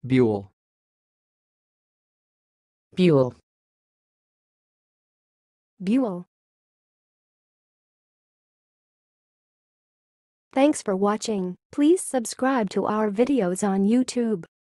bewall, bewall, bewall. Thanks for watching. Please subscribe to our videos on YouTube.